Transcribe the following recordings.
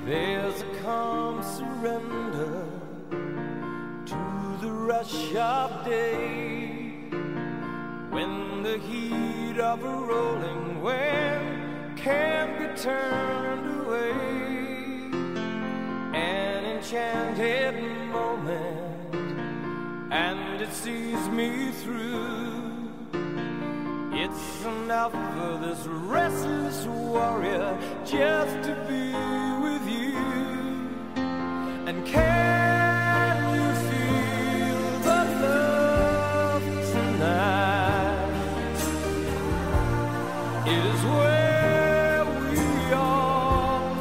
There's a calm surrender to the rush of day, when the heat of a rolling wave can't be turned away. An enchanted moment, and it sees me through. It's enough for this restless warrior just to be with you. And can you feel the love tonight? It is where we are.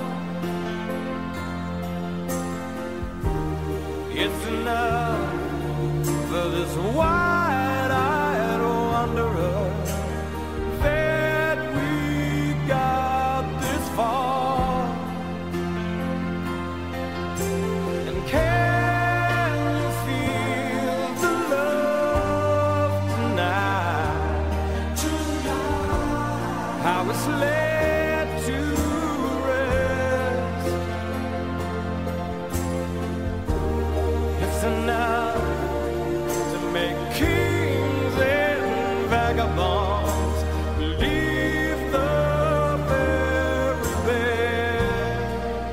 It's enough for this wide-eyed wanderer that we got this far. And can you feel the love tonight? How it's led to rest. It's enough to make kings and vagabonds leave the very best.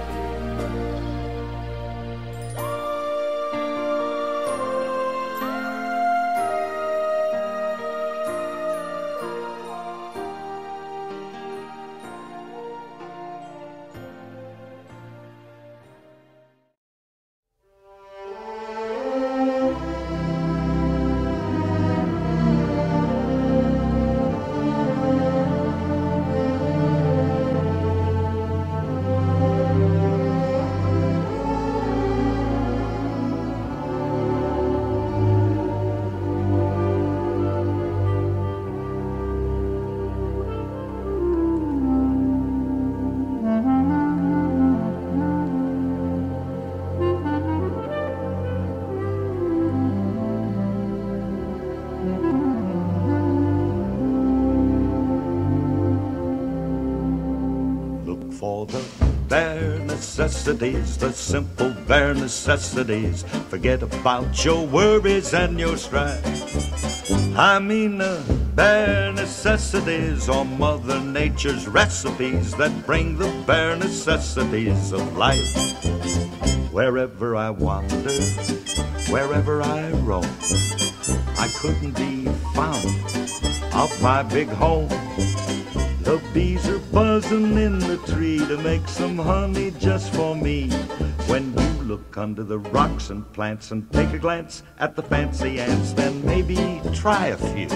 Look for the bare necessities, the simple bare necessities. Forget about your worries and your strife. I mean the bare necessities are Mother Nature's recipes that bring the bare necessities of life. Wherever I wander, wherever I roam, I couldn't be found off my big home. The bees are buzzing in the tree to make some honey just for me. When you look under the rocks and plants and take a glance at the fancy ants, then maybe try a few.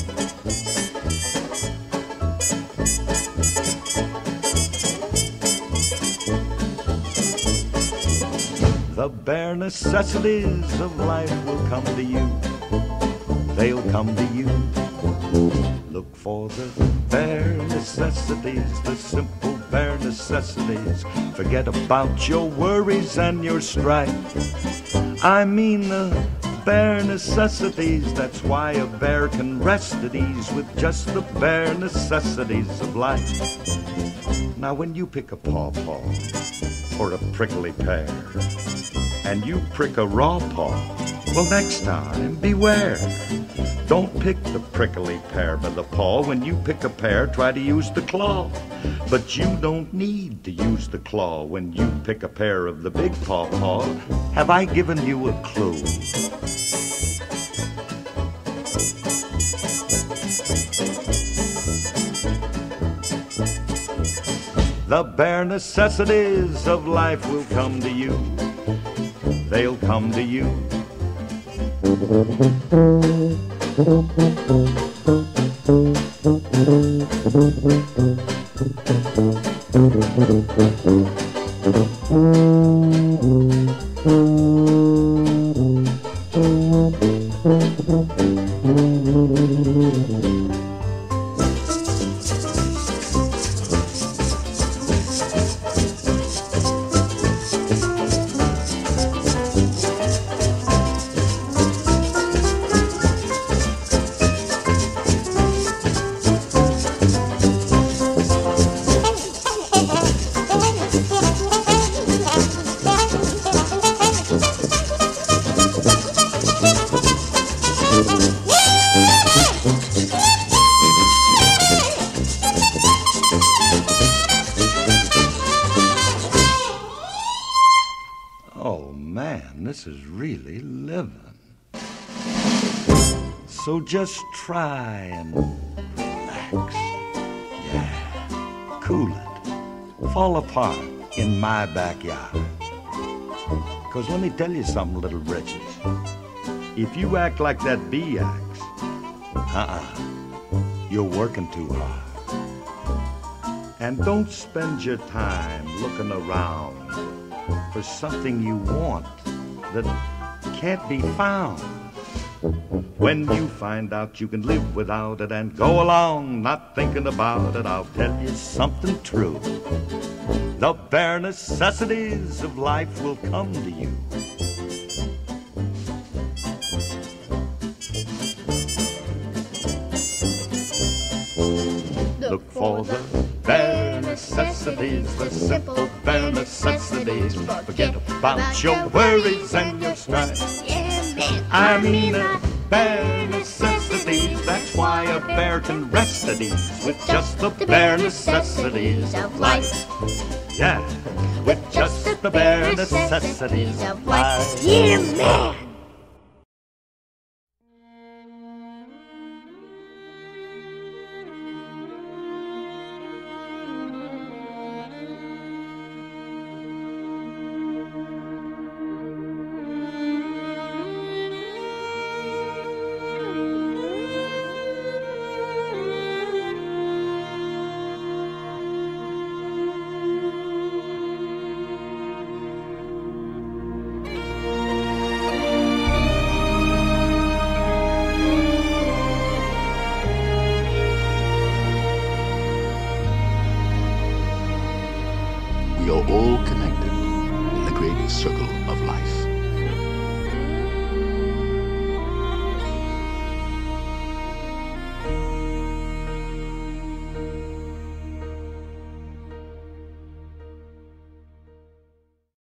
The bare necessities of life will come to you. They'll come to you. Look for the bare necessities, the simple bare necessities. Forget about your worries and your strife. I mean the bare necessities. That's why a bear can rest at ease with just the bare necessities of life. Now when you pick a pawpaw or a prickly pear, and you prick a raw paw, well, next time beware. Don't pick the prickly pear by the paw. When you pick a pear, try to use the claw. But you don't need to use the claw when you pick a pear of the big pawpaw. Have I given you a clue? The bare necessities of life will come to you. They'll come to you. man, this is really living. So just try and relax. Yeah, cool it. Fall apart in my backyard. 'Cause let me tell you something, little britches. If you act like that bee acts, you're working too hard. And don't spend your time looking around for something you want that can't be found. When you find out you can live without it and go along not thinking about it, I'll tell you something true. The bare necessities of life will come to you. Look for the bare necessities, the simple bare necessities. Forget about your worries and your strife. I mean the bare necessities. That's why a bear can rest at ease with just the bare necessities of life. Yeah, with just the bare necessities of life. Yeah, man.